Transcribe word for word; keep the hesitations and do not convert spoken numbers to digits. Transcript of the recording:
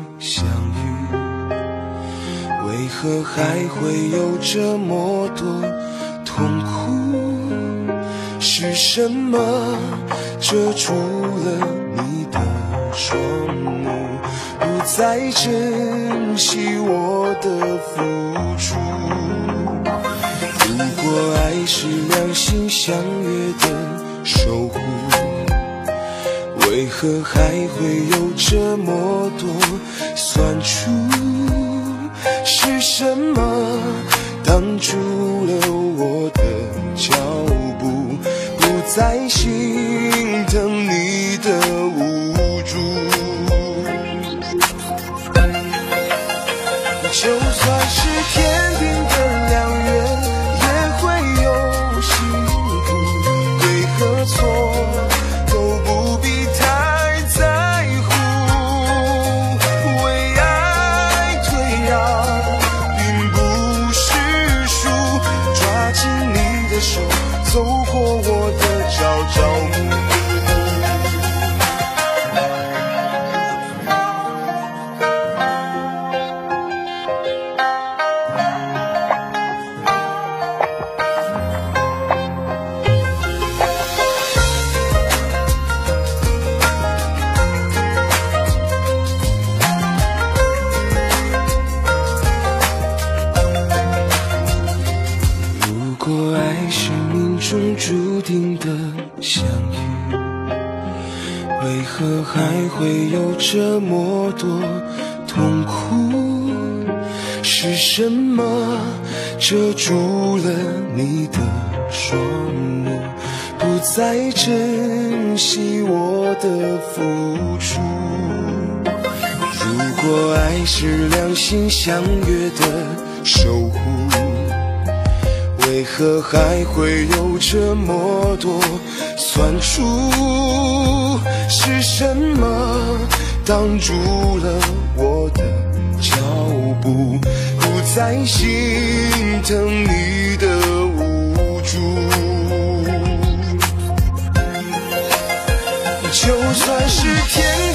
相遇，为何还会有这么多痛苦？是什么遮住了你的双目，不再珍惜我的付出？如果爱是两心相约的守护，为何还会有这么多酸楚？是什么挡住了我的脚步，不再心疼你的无助？就算是天定的良缘，也会有辛苦，对和错都不必太在乎。为爱退让并不是输，抓紧你的手，走过我的朝朝暮暮。如果爱是命中注定的相遇，为何还会有这么多痛苦？是什么遮住了你的双目，不再珍惜我的付出？如果爱是两心相约的守护，为何还会有这么多酸楚？是什么挡住了我的脚步，不再心疼你的无助？就算是天